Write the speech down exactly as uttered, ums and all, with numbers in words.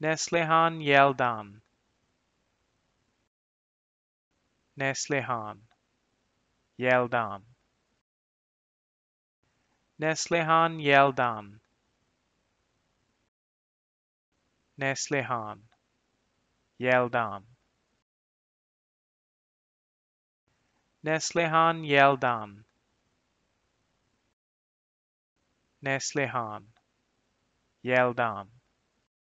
Neslihan Yeldan. Neslihan Yeldan. Neslihan Yeldan. Neslihan Yeldan. Neslihan Yeldan. Neslihan Yeldan.